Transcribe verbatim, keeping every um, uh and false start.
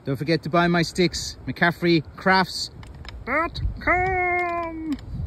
Don't forget to buy my sticks, mccaffrey crafts dot com.